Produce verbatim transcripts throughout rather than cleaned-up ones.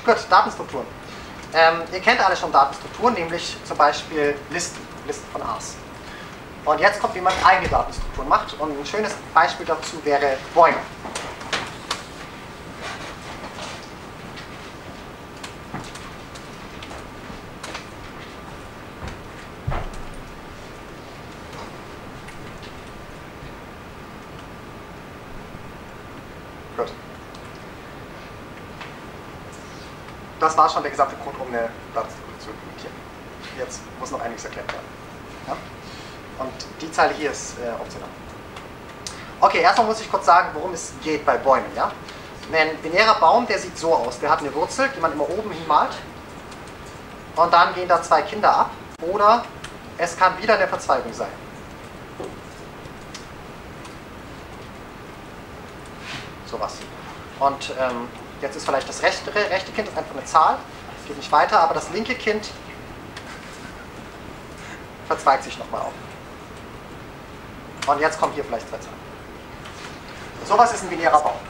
Gut, Datenstrukturen. Ähm, ihr kennt alle schon Datenstrukturen, nämlich zum Beispiel Listen, Listen von A's. Und jetzt kommt, wie man eigene Datenstrukturen macht. Und ein schönes Beispiel dazu wäre Bäume. Gut. Das war schon der gesamte Code, um eine Datenstruktur zu implementieren. Jetzt muss noch einiges erklärt werden. Ja? Und die Zeile hier ist äh, optional. Okay, erstmal muss ich kurz sagen, worum es geht bei Bäumen. Ja? Ein binärer Baum, der sieht so aus. Der hat eine Wurzel, die man immer oben hin malt. Und dann gehen da zwei Kinder ab. Oder es kann wieder eine Verzweigung sein. Sowas. Und ähm, jetzt ist vielleicht das rechte, rechte Kind ist einfach eine Zahl. Geht nicht weiter, aber das linke Kind verzweigt sich nochmal auf. Und jetzt kommen hier vielleicht zwei Zahlen. Sowas ist ein binärer Baum.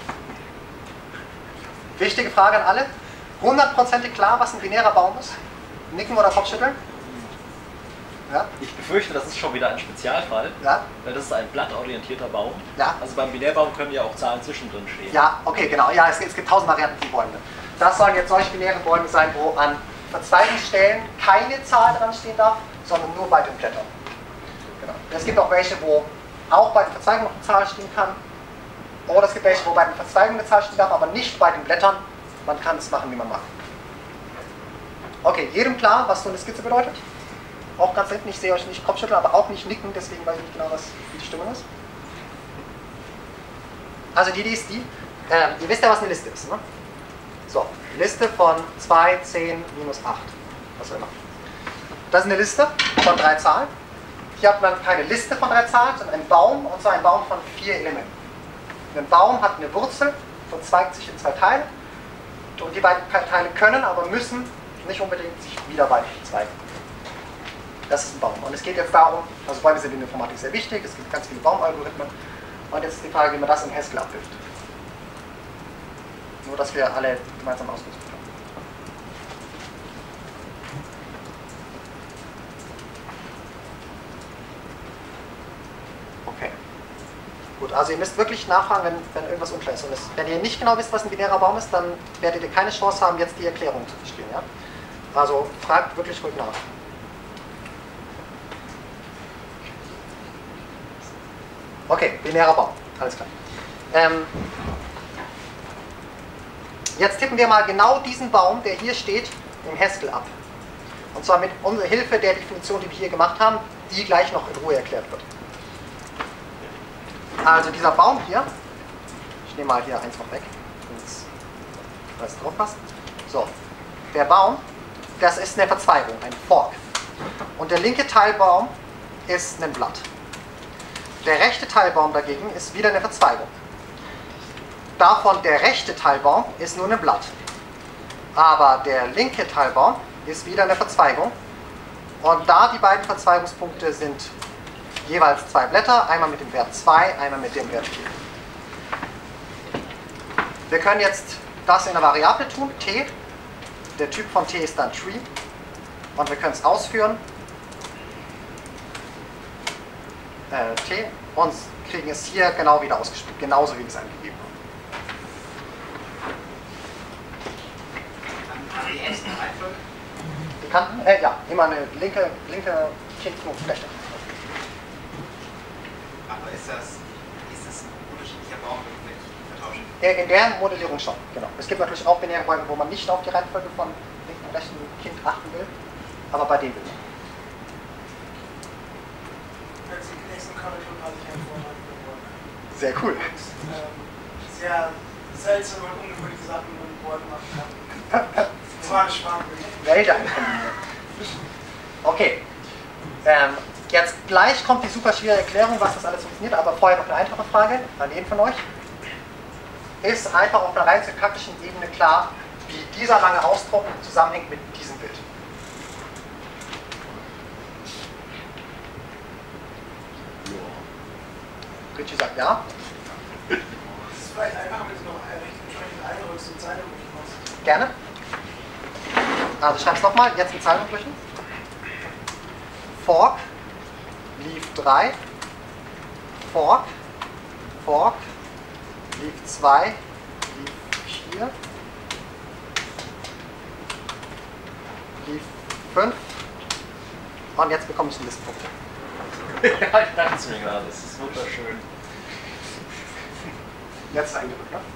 Wichtige Frage an alle. hundertprozentig klar, was ein binärer Baum ist? Nicken oder Kopfschütteln? Ja? Ich befürchte, das ist schon wieder ein Spezialfall, Ja? weil das ist ein blattorientierter Baum. Ja? Also beim Binärbaum können ja auch Zahlen zwischendrin stehen. Ja, okay, genau. Ja, es, es gibt tausend Varianten von Bäumen. Das sollen jetzt solche binäre Bäume sein, wo an Verzweigungsstellen keine Zahl dran stehen darf, sondern nur bei den Blättern. Genau. Es gibt auch welche, wo auch bei den Verzweigungen noch eine Zahl stehen kann. Oder es gibt welche, wo bei den Verzweigungen eine Zahl stehen darf, aber nicht bei den Blättern. Man kann es machen, wie man mag. Okay, jedem klar, was so eine Skizze bedeutet? Auch ganz hinten, ich sehe euch nicht Kopfschütteln, aber auch nicht nicken, deswegen weiß ich nicht genau, was, wie die Stimmung ist. Also die Idee ist die, äh, ihr wisst ja, was eine Liste ist, ne? So, Liste von zwei, zehn, minus acht, was auch immer. Das ist eine Liste von drei Zahlen. Hier hat man keine Liste von drei Zahlen, sondern einen Baum, und zwar einen Baum von vier Elementen. Ein Baum hat eine Wurzel, verzweigt sich in zwei Teile, und die beiden Teile können, aber müssen nicht unbedingt sich wieder weiter verzweigen. Das ist ein Baum. Und es geht jetzt darum, also Bäume sind in der Informatik sehr wichtig, es gibt ganz viele Baumalgorithmen, und jetzt ist die Frage, wie man das in Haskell abbildet. Nur, dass wir alle gemeinsam ausnutzen können. Okay. Gut, also ihr müsst wirklich nachfragen, wenn, wenn irgendwas unklar ist. Und es, wenn ihr nicht genau wisst, was ein binärer Baum ist, dann werdet ihr keine Chance haben, jetzt die Erklärung zu verstehen. Ja? Also fragt wirklich ruhig nach. Okay, binärer Baum, alles klar. Ähm, jetzt tippen wir mal genau diesen Baum, der hier steht, im Haskell ab. Und zwar mit unserer Hilfe der Definition, die wir hier gemacht haben, die gleich noch in Ruhe erklärt wird. Also dieser Baum hier, ich nehme mal hier eins noch weg, damit es drauf passt. So, der Baum, das ist eine Verzweigung, ein Fork. Und der linke Teilbaum ist ein Blatt. Der rechte Teilbaum dagegen ist wieder eine Verzweigung. Davon der rechte Teilbaum ist nur ein Blatt. Aber der linke Teilbaum ist wieder eine Verzweigung. Und da die beiden Verzweigungspunkte sind jeweils zwei Blätter, einmal mit dem Wert zwei, einmal mit dem Wert vier. Wir können jetzt das in einer Variable tun, t. Der Typ von t ist dann tree. Und wir können es ausführen. Äh, t und kriegen es hier genau wieder ausgespielt, genauso wie wir es angegeben haben. Die ersten Reihenfolge? Die Kanten? Äh, ja, immer eine linke, linke Kindknotenfläche. Aber ist das, ist das ein unterschiedlicher Baum, wenn ich vertausche? Äh, in der Modellierung schon, genau. Es gibt natürlich auch binäre Bäume, wo man nicht auf die Reihenfolge von linken und rechten Kind achten will, aber bei dem will man. Sehr cool. Und, ähm, sehr seltsame und ungewöhnliche Sachen mit Bäumen machen kann. Das war spannend. Wälder. Okay. Ähm, jetzt gleich kommt die super schwere Erklärung, was das alles funktioniert, aber vorher noch eine einfache Frage an jeden von euch. Ist einfach auf einer rein syntaktischen Ebene klar, wie dieser lange Ausdruck zusammenhängt mit diesem Bild? Richie sagt ja. Das ist vielleicht einfacher, wenn du noch entsprechend einrückst und Zeile machst. Gerne. Also ich schreibe es nochmal, jetzt in Zeilenumbrüchen. Fork, Leaf drei, Fork, Fork, Leaf zwei, Leaf vier, Leaf fünf und jetzt bekomme ich einen Listpunkt. Ja, ich dachte es mir gerade, das ist wunderschön. Jetzt ist eingedrückt, ne?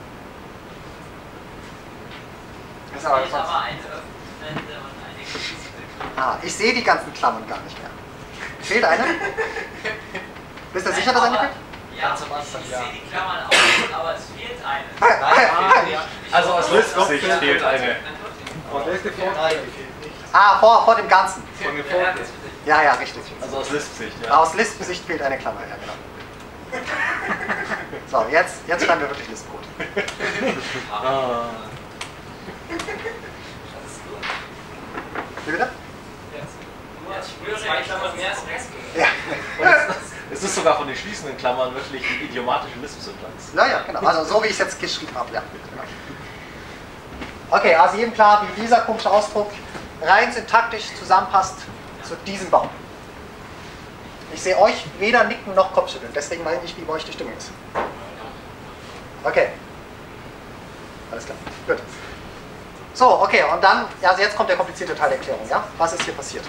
Das ist aber aber ich sonst- aber eine öffnende und eine geschlossene. Ah, ich sehe die ganzen Klammern gar nicht mehr. Fehlt eine? Bist du sicher, dass eine fehlt? Ja, Ganz am Anfang, ich ja. sehe die Klammern auch, aber es fehlt eine. Nein, also aus Lisp-Sicht fehlt eine. Aber der ist der Vorteil, der fehlt nicht. Ah, vor, vor dem Ganzen. Von der Vorteil. Ja, ja, richtig. Also aus Lisp-Sicht, ja. Aus Lisp-Sicht fehlt eine Klammer, ja genau. So, jetzt, jetzt schreiben wir wirklich Lisp-Code. Ah. Das ist gut. Wie bitte? Jetzt spüre zwei Klammern mehr als Rest. Ja. Und es, es ist sogar von den schließenden Klammern wirklich die idiomatische Lisp-Syntax. Ja, ja, genau. Also so wie ich es jetzt geschrieben habe, ja. Genau. Okay, also jedem klar, wie dieser komische Ausdruck rein syntaktisch zusammenpasst zu diesem Baum. Ich sehe euch weder nicken noch Kopfschütteln, deswegen weiß ich nicht, wie bei euch die Stimmung ist. Okay. Alles klar. Gut. So, okay, und dann, ja, also jetzt kommt der komplizierte Teil der Erklärung, ja? Was ist hier passiert?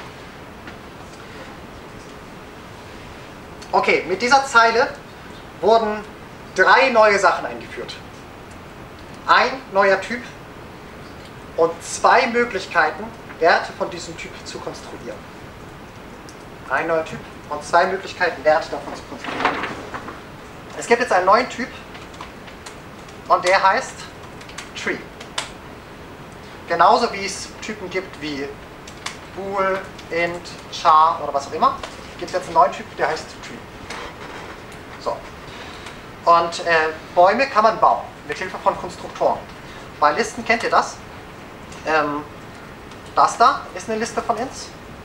Okay, mit dieser Zeile wurden drei neue Sachen eingeführt. Ein neuer Typ und zwei Möglichkeiten, Werte von diesem Typ zu konstruieren. Ein neuer Typ und zwei Möglichkeiten, Werte davon zu konstruieren. Es gibt jetzt einen neuen Typ und der heißt Tree. Genauso wie es Typen gibt wie Bool, Int, Char oder was auch immer, gibt es jetzt einen neuen Typ, der heißt Tree. So. Und äh, Bäume kann man bauen, mit Hilfe von Konstruktoren. Bei Listen kennt ihr das. Ähm, das da ist eine Liste von Ints.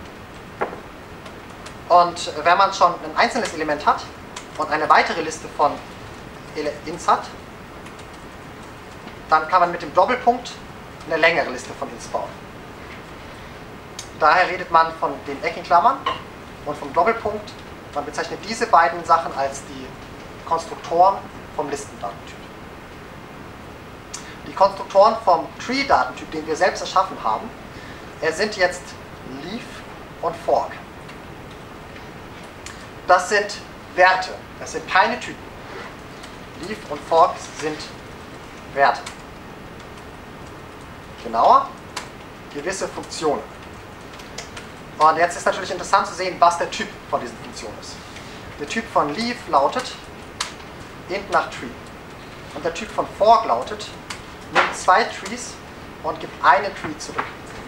Und wenn man schon ein einzelnes Element hat und eine weitere Liste von Ints hat, dann kann man mit dem Doppelpunkt eine längere Liste von Ints bauen. Daher redet man von den Eckenklammern und vom Doppelpunkt. Man bezeichnet diese beiden Sachen als die Konstruktoren vom Listendatentyp. Die Konstruktoren vom Tree-Datentyp, den wir selbst erschaffen haben, sind jetzt Leaf und Fork. Das sind Werte, das sind keine Typen. Leaf und Fork sind Werte. Genauer, gewisse Funktionen. Und jetzt ist natürlich interessant zu sehen, was der Typ von diesen Funktionen ist. Der Typ von Leaf lautet int nach Tree. Und der Typ von Fork lautet nimmt zwei Trees und gibt einen Tree zurück.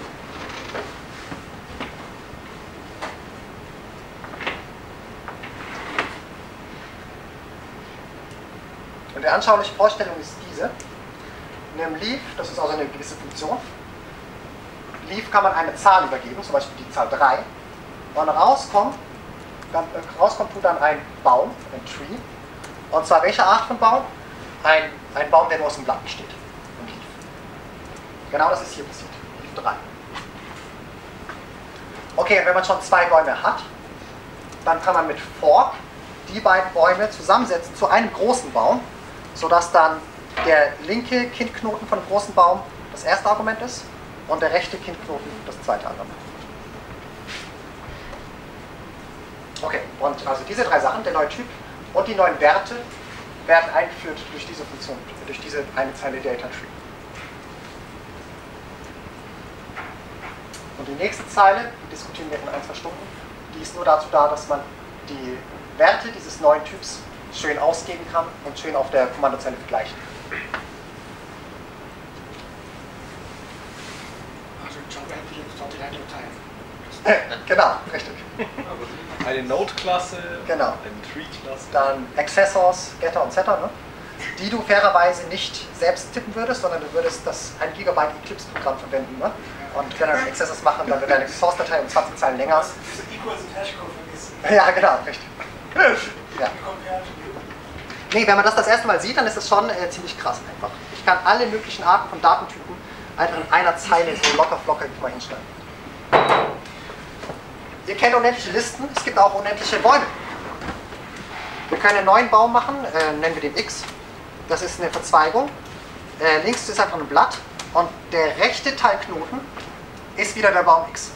Und die anschauliche Vorstellung ist diese. Nimm Leaf, das ist also eine gewisse Funktion. Leaf kann man eine Zahl übergeben, zum Beispiel die Zahl drei. Und rauskommt, dann, äh, rauskommt tut dann ein Baum, ein Tree. Und zwar welche Art von Baum? Ein, ein Baum, der nur aus dem Blatt besteht. Ein Leaf. Genau das ist hier passiert. Leaf drei. Okay, und wenn man schon zwei Bäume hat, dann kann man mit Fork die beiden Bäume zusammensetzen zu einem großen Baum, sodass dann der linke Kindknoten von dem großen Baum das erste Argument ist und der rechte Kindknoten das zweite Argument. Okay, und also diese drei Sachen, der neue Typ und die neuen Werte, werden eingeführt durch diese Funktion, durch diese eine Zeile Data Tree. Und die nächste Zeile, die diskutieren wir in ein, zwei Stunden, die ist nur dazu da, dass man die Werte dieses neuen Typs schön ausgeben kann und schön auf der Kommandozeile vergleichen. Also Java Entry started at a time. Genau, richtig. Eine Node-Klasse, Genau. eine Tree-Klasse. Dann Accessors, Getter und Setter, ne? Die du fairerweise nicht selbst tippen würdest, sondern du würdest das ein Gigabyte Eclipse-Programm verwenden. Ne? Und wenn du Accessors machen, dann wird deine Source-Datei um zwanzig Zeilen länger. So equals und Hashcode vergessen. Ja, genau, richtig. Ja. Compared. Nee, wenn man das das erste Mal sieht, dann ist es schon äh, ziemlich krass einfach. Ich kann alle möglichen Arten von Datentypen einfach in einer Zeile so locker flockig mal hinschreiben. Ihr kennt unendliche Listen, es gibt auch unendliche Bäume. Wir können einen neuen Baum machen, äh, nennen wir den X. Das ist eine Verzweigung. Äh, links ist einfach ein Blatt und der rechte Teilknoten ist wieder der Baum X.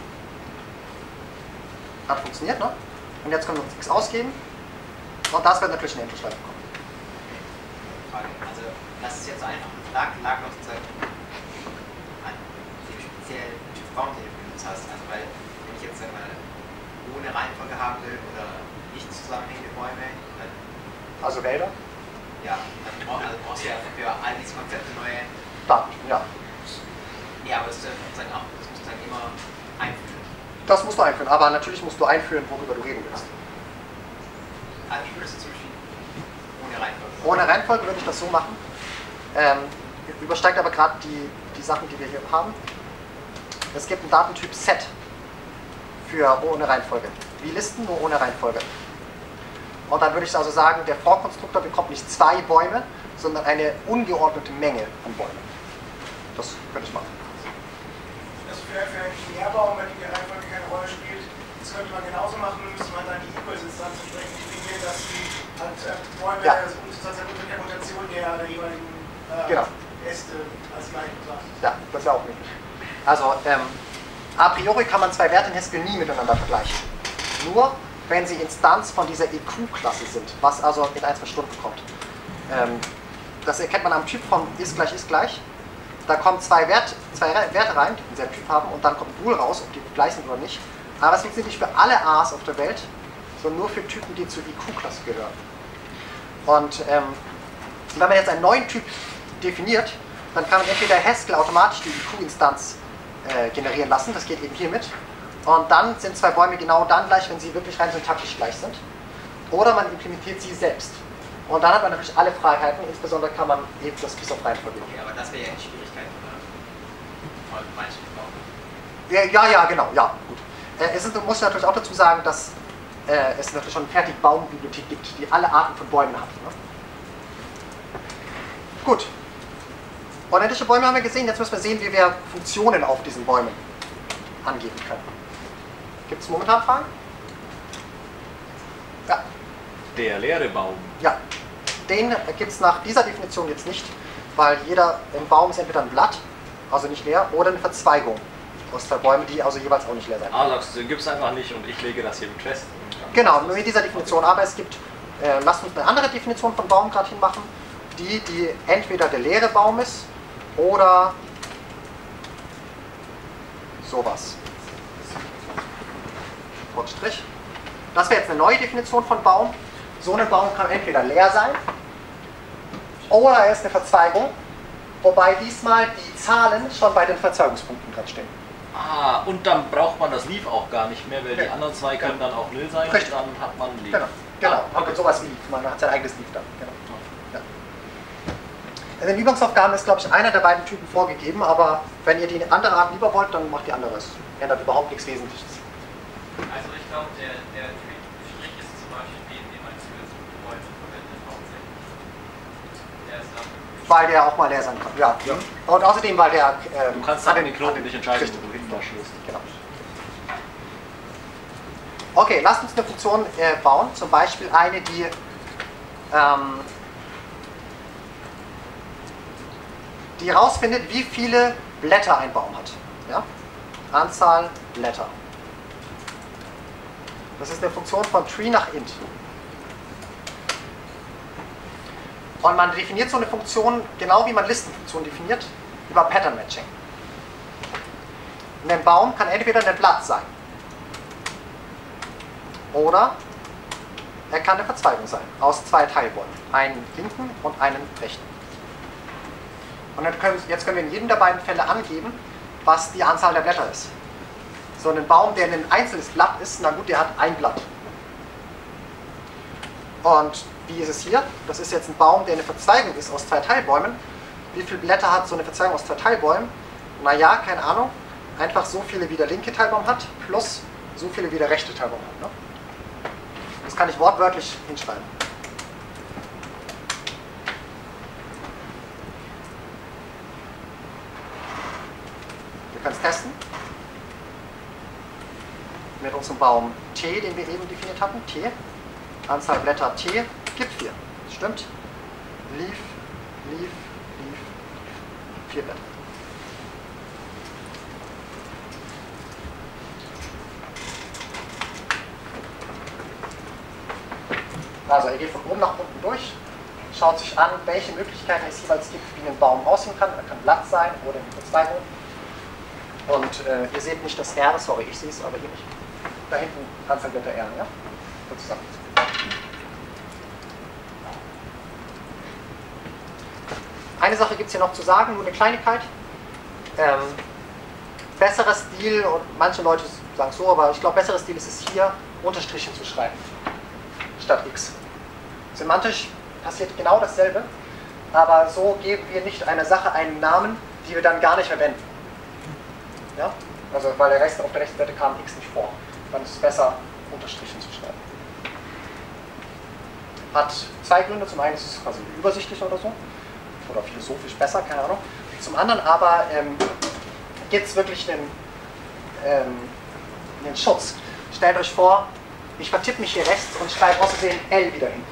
Hat funktioniert, ne? Und jetzt können wir uns X ausgeben und das wird natürlich eine Endlosschleife bekommen. Frage. Also, das ist jetzt einfach lag, lag noch sozusagen an dem speziellen Typ Baum, den du benutzt hast. Also, weil, wenn ich jetzt einmal ohne Reihenfolge haben will oder nicht zusammenhängende Bäume, dann. Also Wälder? Ja, dann brauch, also brauchst du ja für all diese Konzepte neue Daten, ja. Ja, aber es ist sozusagen auch, das musst du dann immer einführen. Das musst du einführen, aber natürlich musst du einführen, worüber du reden willst. Also, wie würdest du zum Beispiel ohne Reihenfolge? Ohne Reihenfolge würde ich das so machen. Ähm, übersteigt aber gerade die, die Sachen, die wir hier haben. Es gibt einen Datentyp Set für ohne Reihenfolge. Wie Listen, nur ohne Reihenfolge. Und dann würde ich also sagen, der For-Konstruktor bekommt nicht zwei Bäume, sondern eine ungeordnete Menge an Bäumen. Das könnte ich machen. Also für, für einen Binärbaum, wenn die Reihenfolge keine Rolle spielt, das könnte man genauso machen, müsste man dann die Equals-Instanz entsprechend definieren, dass die halt äh, Bäume Ja. also sozusagen unter der Mutation der, der jeweiligen äh, Genau. Äste als gleich betrachtet. Ja, das wäre auch möglich. Also, ähm, a priori kann man zwei Werte in Haskell nie miteinander vergleichen. Nur, wenn sie Instanz von dieser E Q-Klasse sind, was also in ein, zwei Stunden kommt. Ähm, das erkennt man am Typ von ist gleich ist gleich. Da kommen zwei, Wert, zwei Werte rein, die denselben Typ haben, und dann kommt ein Bool raus, ob die gleich sind oder nicht. Aber es funktioniert nicht für alle A's auf der Welt, sondern nur für Typen, die zur E Q-Klasse gehören. Und ähm, wenn man jetzt einen neuen Typ definiert, dann kann man entweder Haskell automatisch die E Q-Instanz äh, generieren lassen, das geht eben hiermit. Und dann sind zwei Bäume genau dann gleich, wenn sie wirklich rein syntaktisch gleich sind. Oder man implementiert sie selbst. Und dann hat man natürlich alle Freiheiten, insbesondere kann man eben das bis auf Reihenfolge. Okay, aber das wäre ja die Schwierigkeit, oder? Und meinst du auch? Ja, ja, ja, genau, ja, gut. Äh, es ist, muss ich natürlich auch dazu sagen, dass äh, es natürlich schon eine fertige Baumbibliothek gibt, die alle Arten von Bäumen hat. Ne? Gut. Unendliche Bäume haben wir gesehen, jetzt müssen wir sehen, wie wir Funktionen auf diesen Bäumen angeben können. Gibt es momentan Fragen? Ja. Der leere Baum. Ja. Den gibt es nach dieser Definition jetzt nicht, weil jeder im Baum ist entweder ein Blatt, also nicht leer, oder eine Verzweigung aus zwei Bäumen, die also jeweils auch nicht leer sein. Ah, sagst du, den gibt es einfach nicht und ich lege das hier mit fest. Genau, nur mit dieser Definition. Aber es gibt, äh, lasst uns eine andere Definition von Baum gerade hinmachen, die, die entweder der leere Baum ist oder sowas. Strich. Das wäre jetzt eine neue Definition von Baum. So ein Baum kann entweder leer sein oder er ist eine Verzweigung, wobei diesmal die Zahlen schon bei den Verzweigungspunkten dran stehen. Ah, und dann braucht man das Leaf auch gar nicht mehr, weil Ja. die anderen zwei können dann auch nil sein. Richtig. Und dann hat man ein Leaf. Genau, genau. Ah, Okay. Sowas wie Leaf. Man hat sein eigenes Leaf dann. Genau. Ja. In den Übungsaufgaben ist, glaube ich, einer der beiden Typen vorgegeben, aber wenn ihr die andere Art lieber wollt, dann macht die andere. Es ändert überhaupt nichts Wesentliches. Also ich glaube, der, der Strich ist zum Beispiel den, den man für Bäume verwendet, hauptsächlich. Der ist dann Weil der auch mal leer sein kann. Ja. Ja. Und außerdem, weil der. Ähm, Du kannst an dann den Knoten nicht entscheiden, Richtig. wo du hin verschlust. Genau. Okay, lasst uns eine Funktion äh, bauen, zum Beispiel eine, die ähm, die herausfindet, wie viele Blätter ein Baum hat. Ja? Anzahl Blätter. Das ist eine Funktion von tree nach int. Und man definiert so eine Funktion, genau wie man Listenfunktionen definiert, über Pattern Matching. Ein Baum kann entweder ein Blatt sein oder er kann eine Verzweigung sein, aus zwei Teilbäumen, einen linken und einen rechten. Und dann können, jetzt können wir in jedem der beiden Fälle angeben, was die Anzahl der Blätter ist. So ein Baum, der ein einzelnes Blatt ist, na gut, der hat ein Blatt. Und wie ist es hier? Das ist jetzt ein Baum, der eine Verzweigung ist aus zwei Teilbäumen. Wie viele Blätter hat so eine Verzweigung aus zwei Teilbäumen? Naja, keine Ahnung. Einfach so viele, wie der linke Teilbaum hat, plus so viele, wie der rechte Teilbaum hat. Ne? Das kann ich wortwörtlich hinschreiben. können es testen. Mit unserem Baum T, den wir eben definiert hatten. T. Anzahl Blätter T gibt vier. Das stimmt. Leaf, Leaf, Leaf, vier Blätter. Also er geht von oben nach unten durch, schaut sich an, welche Möglichkeiten es jeweils gibt, wie ein Baum aussehen kann. Er kann glatt sein oder mit Verzweigung. Und äh, ihr seht nicht das R, sorry, ich sehe es, aber ihr nicht. Da hinten Anzahl Blätter R, ja? So zusammen. Eine Sache gibt es hier noch zu sagen, nur eine Kleinigkeit. Ähm, besserer Stil, und manche Leute sagen es so, aber ich glaube, besserer Stil ist es hier, Unterstriche zu schreiben, statt X. Semantisch passiert genau dasselbe, aber so geben wir nicht einer Sache einen Namen, die wir dann gar nicht verwenden. Ja? Also, weil der Rest auf der rechten Seite kam X nicht vor. Dann ist es besser, Unterstrichen zu schreiben. Hat zwei Gründe. Zum einen ist es quasi übersichtlich oder so. Oder philosophisch besser, keine Ahnung. Zum anderen aber ähm, gibt es wirklich einen, ähm, einen Schutz. Stellt euch vor, ich vertippe mich hier rechts und schreibe aus Versehen L wieder hin.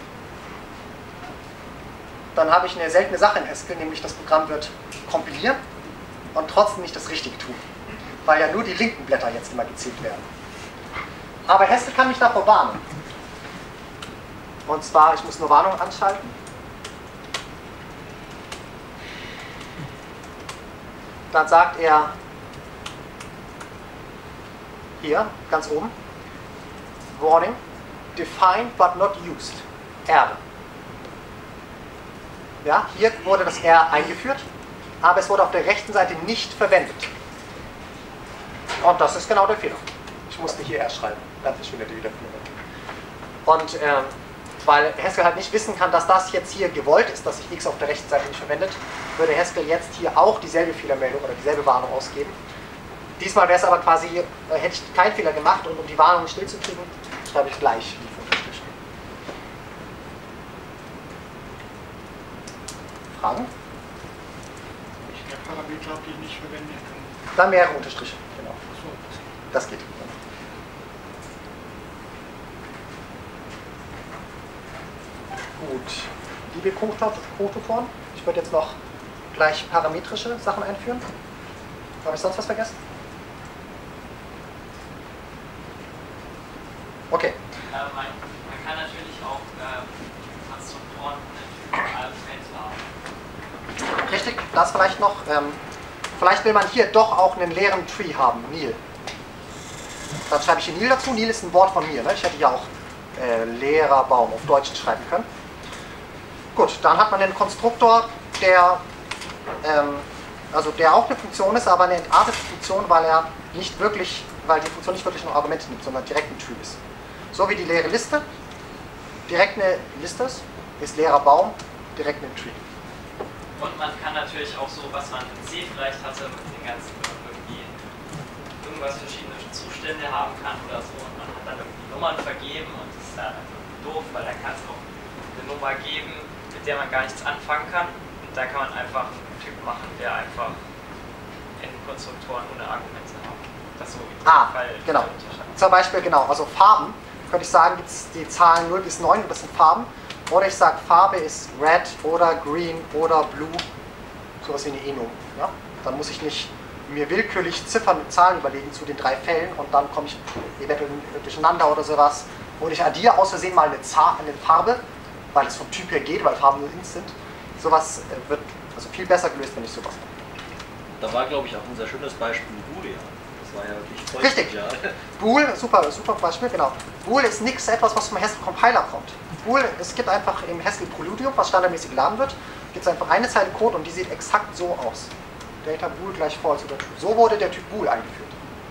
Dann habe ich eine seltene Sache in Haskell, nämlich das Programm wird kompilieren und trotzdem nicht das Richtige tun. Weil ja nur die linken Blätter jetzt immer gezählt werden. Aber Haskell kann mich davor warnen. Und zwar, ich muss nur Warnung anschalten. Dann sagt er hier, ganz oben, Warning, defined but not used, R. Ja, hier wurde das R eingeführt, aber es wurde auf der rechten Seite nicht verwendet. Und das ist genau der Fehler. Ich musste hier R schreiben, dann verschwindet die Wiederführung. Und ähm, weil Haskell halt nicht wissen kann, dass das jetzt hier gewollt ist, dass sich X auf der rechten Seite nicht verwendet, würde Haskell jetzt hier auch dieselbe Fehlermeldung oder dieselbe Warnung ausgeben. Diesmal wäre es aber quasi, äh, hätte ich keinen Fehler gemacht und um die Warnung stillzukriegen, schreibe ich gleich die Unterstriche. Fragen? Ich der Parameter habe, die ich nicht verwenden kann. Dann mehrere Unterstriche, genau. Das geht. Gut, liebe Co-Tutoren, ich würde jetzt noch gleich parametrische Sachen einführen. Habe ich sonst was vergessen? Okay. Äh, man, man kann natürlich auch äh, Konstruktoren als haben. Richtig, das vielleicht noch. Ähm, vielleicht will man hier doch auch einen leeren Tree haben, Nil. Dann schreibe ich hier Nil dazu. Nil ist ein Wort von mir. Ne? Ich hätte ja auch äh, leerer Baum auf Deutsch schreiben können. Gut, dann hat man einen Konstruktor, der, ähm, also der auch eine Funktion ist, aber eine entartete Funktion, weil er nicht wirklich, weil die Funktion nicht wirklich nur Argumente nimmt, sondern direkt ein Tree ist. So wie die leere Liste direkt eine Liste ist, ist leerer Baum direkt ein Tree. Und man kann natürlich auch so, was man in C vielleicht hatte, mit den ganzen irgendwie irgendwas verschiedene Zustände haben kann oder so, und man hat dann irgendwie Nummern vergeben und das ist dann einfach doof, weil da kann es auch eine Nummer geben, mit der man gar nichts anfangen kann, und da kann man einfach einen Typ machen, der einfach N-Konstruktoren ohne Argumente hat. Das so wie Ah, Fall genau. Zum Beispiel, genau, also Farben, könnte ich sagen, gibt es die Zahlen null bis neun und das sind Farben. Oder ich sage, Farbe ist Red oder Green oder Blue, sowas wie eine Enum. Ja? Dann muss ich nicht mir willkürlich Ziffern mit Zahlen überlegen zu den drei Fällen und dann komme ich eventuell durcheinander oder sowas. Und ich addiere aus Versehen mal eine, Zahl, eine Farbe, weil es vom Typ her geht, weil Farben nur Ins sind. Sowas wird also viel besser gelöst, wenn ich sowas mache. Da war, glaube ich, auch unser schönes Beispiel Boolean. Das war ja wirklich voll. Richtig. Ja. Bool, super, super Beispiel, genau. Bool ist nichts, etwas, was vom Haskell Compiler kommt. Bool, es gibt einfach im Haskell Preludium, was standardmäßig geladen wird, gibt es einfach eine Zeile Code und die sieht exakt so aus. Data Bool gleich false oder true. So wurde der Typ Bool eingeführt.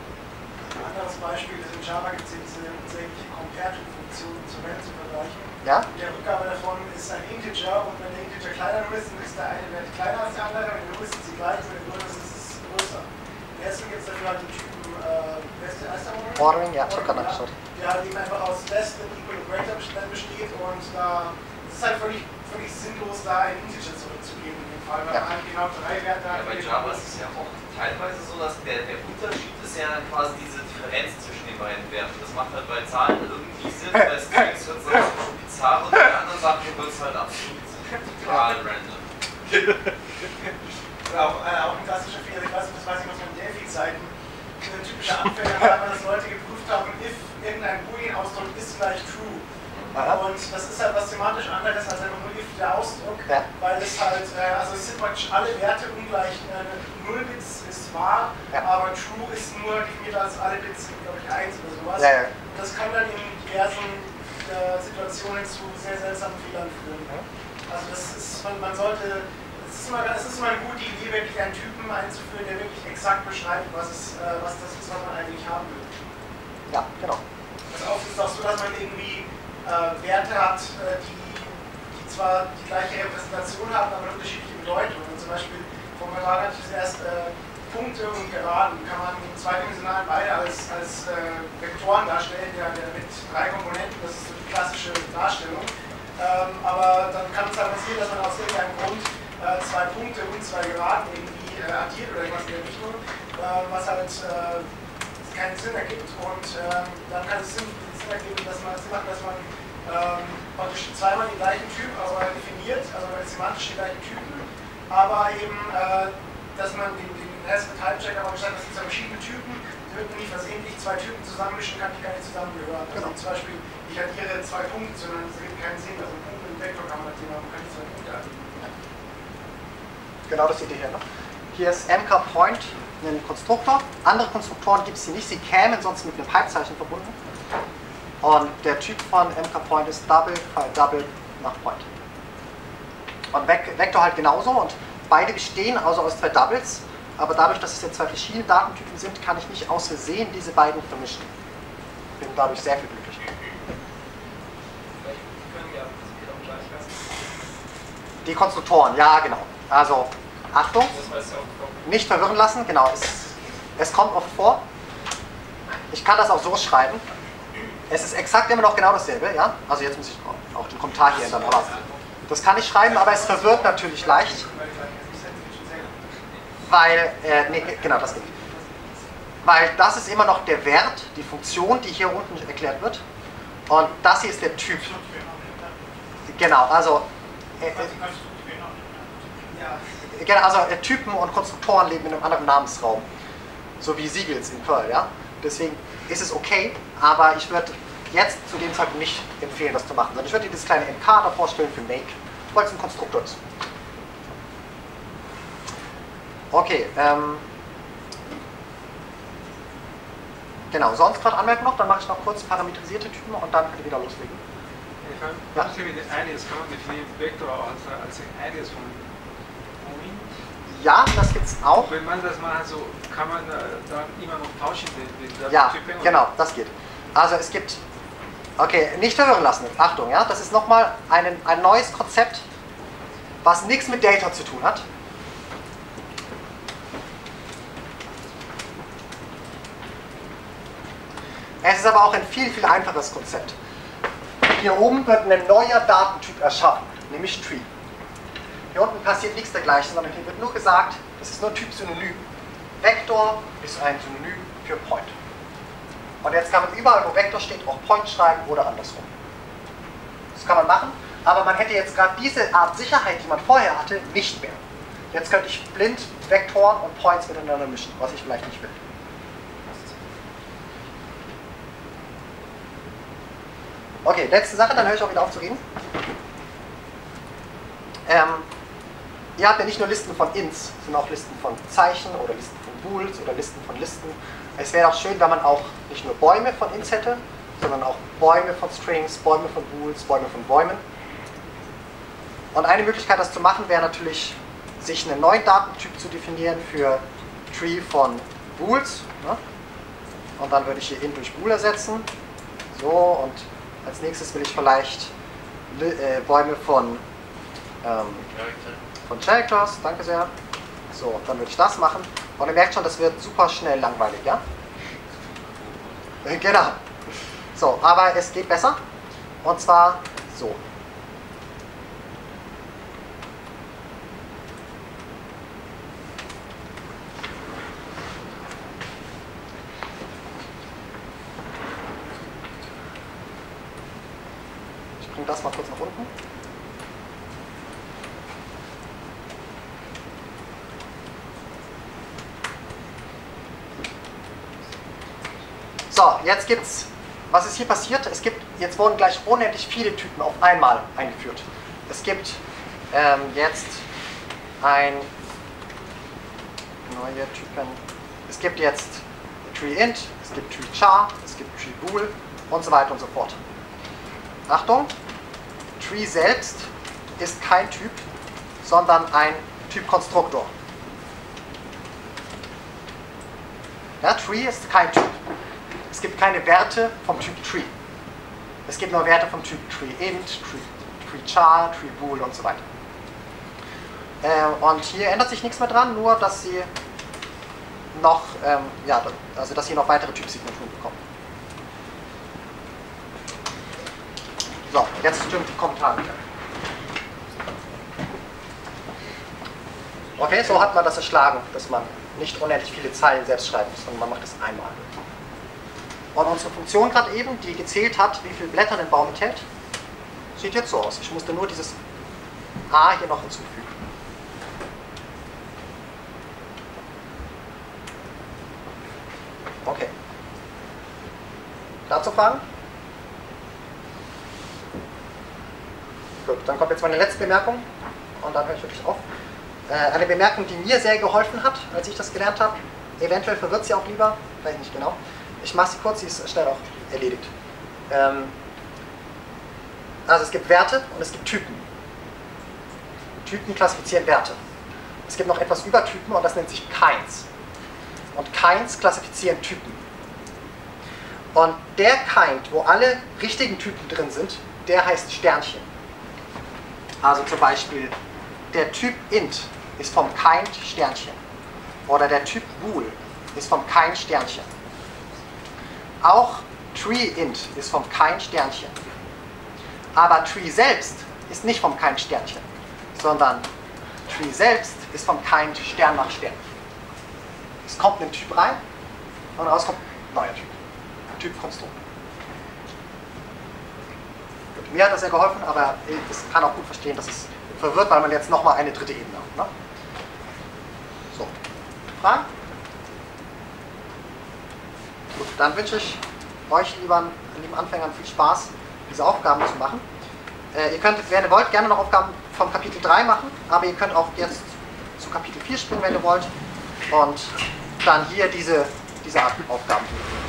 Ein anderes Beispiel ist, in Java gibt es diese unsägliche Compare-to-Funktion zur Welt zu vergleichen. Ja? Der Rückgabe davon ist ein Integer und wenn der Integer kleiner ist, dann ist der eine Wert kleiner als der andere, wenn der ist, sind sie gleich, wenn der null ist, ist es größer. Deswegen gibt es dafür halt den Typen äh, Best erster Ordering, ja, ich habe gerade nachgeschaut. Der halt eben einfach aus Less than equal und greater besteht und da es ist halt völlig, völlig sinnlos, da ein Integer zurückzugeben in dem Fall, weil Ja. man halt genau drei Werte Ja, hat. bei Java ist es ja auch teilweise so, dass der, der Unterschied ist ja quasi diese Differenz zwischen den beiden Werten. Das macht halt bei Zahlen irgendwie Sinn, bei Strings wird es dann schon bizarr und bei anderen Sachen wird es halt absolut total random. Auch, äh, auch ein klassischer Fehler, ich weiß nicht, das weiß ich noch von Delphi-Zeiten. Ein typischer Anfänger war immer, dass Leute geprüft haben, if irgendein Boolean-Ausdruck ist gleich true. Aha. Und das ist halt was semantisch anderes als einfach nur if der Ausdruck, Ja. weil es halt, äh, also es sind praktisch alle Werte ungleich. Äh, null Bits ist wahr, Ja. aber true ist nur definiert als alle Bits sind, glaube ich, eins oder sowas. Ja, ja. Und das kann dann in diversen äh, Situationen zu sehr seltsamen Fehlern führen. Also das ist, man, man sollte, es ist, immer, es ist immer eine gute Idee, wirklich einen Typen einzuführen, der wirklich exakt beschreibt, was, es, äh, was das ist, was man eigentlich haben will. Ja, genau. Also oft ist es auch so, dass man irgendwie äh, Werte hat, äh, die, die zwar die gleiche Repräsentation haben, aber eine unterschiedliche Bedeutung. Und zum Beispiel formular hatte ich zuerst äh, Punkte und Geraden, kann man im zweidimensionalen beide als, als äh, Vektoren darstellen, ja, mit drei Komponenten, das ist so die klassische Darstellung. Ähm, aber dann kann es halt passieren, dass man aus irgendeinem Grund äh, zwei Punkte und zwei Geraden irgendwie äh, addiert oder irgendwas in der Richtung, äh, was halt äh, keinen Sinn ergibt. Und äh, dann kann es Sinn, Sinn ergeben, dass man, Sinn macht, dass man ähm, praktisch zweimal den gleichen Typ aber definiert, also semantisch den gleichen Typen, aber eben, äh, dass man den, den ersten Type-Check aber gesagt hat, das sind zwei verschiedene Typen, die würden nicht versehentlich zwei Typen zusammenmischen, kann die gar nicht zusammengehören. Also Genau. zum Beispiel, ich addiere zwei Punkte, sondern es ergibt keinen Sinn. Also Punkte und Vektor kann man addieren, aber man kann nicht zwei Punkte addieren. Genau das seht ihr hier. Ne? Hier ist mkPoint ein Konstruktor. Andere Konstruktoren gibt es hier nicht. Sie kämen sonst mit einem Halbzeichen verbunden. Und der Typ von mkPoint ist Double, File Double nach Point. Und Vektor halt genauso. Und beide bestehen also aus zwei Doubles. Aber dadurch, dass es jetzt zwei verschiedene Datentypen sind, kann ich nicht aus Versehen diese beiden vermischen. Bin dadurch sehr viel glücklicher. Vielleicht können wir auch gleich lassen. Die Konstruktoren, ja genau. Also, Achtung, Das weiß ja auch. nicht verwirren lassen, genau, es, es kommt oft vor. Ich kann das auch so schreiben. Es ist exakt immer noch genau dasselbe, ja? Also jetzt muss ich auch den Kommentar hier ändern, aber das kann ich schreiben, aber es verwirrt natürlich leicht. Weil, äh, nee, genau, das geht. Weil das ist immer noch der Wert, die Funktion, die hier unten erklärt wird. Und das hier ist der Typ. Genau, also, äh, äh, genau, also äh, Typen und Konstruktoren leben in einem anderen Namensraum. So wie Siegels in Perl, ja. Deswegen ist es okay, aber ich würde jetzt zu dem Zeitpunkt nicht empfehlen, das zu machen. Sondern ich würde dir das kleine M K da vorstellen für Make, weil es ein Konstruktor ist. Okay, ähm, genau, sonst gerade Anmerkung noch, dann mache ich noch kurz parametrisierte Typen und dann könnt ihr wieder loslegen. Ja. Alias, kann man definieren Vektor auch als, als ein Alias von Boolean? Ja, das gibt es auch. Wenn man das macht, so kann man äh, dann immer noch tauschen den, den Ja, Typen, oder? genau, das geht. Also es gibt, okay, nicht verwirren lassen, Achtung, ja, das ist nochmal ein, ein neues Konzept, was nichts mit Data zu tun hat. Es ist aber auch ein viel, viel einfaches Konzept. Hier oben wird ein neuer Datentyp erschaffen, nämlich Tree. Hier unten passiert nichts dergleichen, sondern hier wird nur gesagt, das ist nur ein Typ Synonym. Vektor ist ein Synonym für Point. Und jetzt kann man überall, wo Vektor steht, auch Point schreiben oder andersrum. Das kann man machen, aber man hätte jetzt gerade diese Art Sicherheit, die man vorher hatte, nicht mehr. Jetzt könnte ich blind Vektoren und Points miteinander mischen, was ich vielleicht nicht will. Okay, letzte Sache, dann höre ich auch wieder auf zu reden. Ähm, ihr habt ja nicht nur Listen von Ints, sondern auch Listen von Zeichen oder Listen von Bools oder Listen von Listen. Es wäre auch schön, wenn man auch nicht nur Bäume von Ints hätte, sondern auch Bäume von Strings, Bäume von Bools, Bäume von Bäumen. Und eine Möglichkeit, das zu machen, wäre natürlich, sich einen neuen Datentyp zu definieren für Tree von Bools. Ne? Und dann würde ich hier int durch Bool ersetzen. So, und als nächstes will ich vielleicht äh, Bäume von, ähm, von Characters, danke sehr. So, dann würde ich das machen. Und ihr merkt schon, das wird super schnell langweilig, ja? Äh, genau. So, aber es geht besser. Und zwar so. drücken das mal kurz nach unten. So, jetzt gibt's, was ist hier passiert? Es gibt, jetzt wurden gleich unendlich viele Typen auf einmal eingeführt. Es gibt ähm, jetzt ein neue Typen. Es gibt jetzt TreeInt, es gibt TreeChar, es gibt TreeBool und so weiter und so fort. Achtung, Tree selbst ist kein Typ, sondern ein Typkonstruktor. Ja, Tree ist kein Typ. Es gibt keine Werte vom Typ Tree. Es gibt nur Werte vom Typ TreeInt, Tree, TreeChar, TreeBool und so weiter. Äh, und hier ändert sich nichts mehr dran, nur dass sie noch, ähm, ja, also dass sie noch weitere Typsignaturen bekommen. So, jetzt stimmt die Kommentare wieder. Okay, so hat man das erschlagen, dass man nicht unendlich viele Zeilen selbst schreiben muss, sondern man macht das einmal. Und unsere Funktion gerade eben, die gezählt hat, wie viele Blätter ein Baum enthält, sieht jetzt so aus. Ich musste nur dieses A hier noch hinzufügen. Okay. Dazu Fragen? Gut, dann kommt jetzt meine letzte Bemerkung und dann höre ich wirklich auf. Äh, eine Bemerkung, die mir sehr geholfen hat, als ich das gelernt habe. Eventuell verwirrt sie auch lieber, weiß ich nicht genau. Ich mache sie kurz, sie ist schnell auch erledigt. Ähm, also es gibt Werte und es gibt Typen. Typen klassifizieren Werte. Es gibt noch etwas über Typen und das nennt sich Kinds. Und Kinds klassifizieren Typen. Und der Kind, wo alle richtigen Typen drin sind, der heißt Sternchen. Also zum Beispiel der Typ Int ist vom Kind Sternchen. Oder der Typ Bool ist vom Kind Sternchen. Auch TreeInt ist vom Kind Sternchen. Aber Tree selbst ist nicht vom Kind Sternchen, sondern Tree selbst ist vom Kind Stern nach Stern. Es kommt ein Typ rein und raus kommt ein neuer Typ. Typkonstrukt. Gut, mir hat das sehr geholfen, aber ich kann auch gut verstehen, dass es verwirrt, weil man jetzt nochmal eine dritte Ebene hat. Ne? So, Fragen? Gut, dann wünsche ich euch, lieben, lieben Anfängern, viel Spaß, diese Aufgaben zu machen. Äh, ihr könnt, wenn ihr wollt, gerne noch Aufgaben vom Kapitel drei machen, aber ihr könnt auch jetzt zu Kapitel vier springen, wenn ihr wollt, und dann hier diese, diese Art Aufgaben.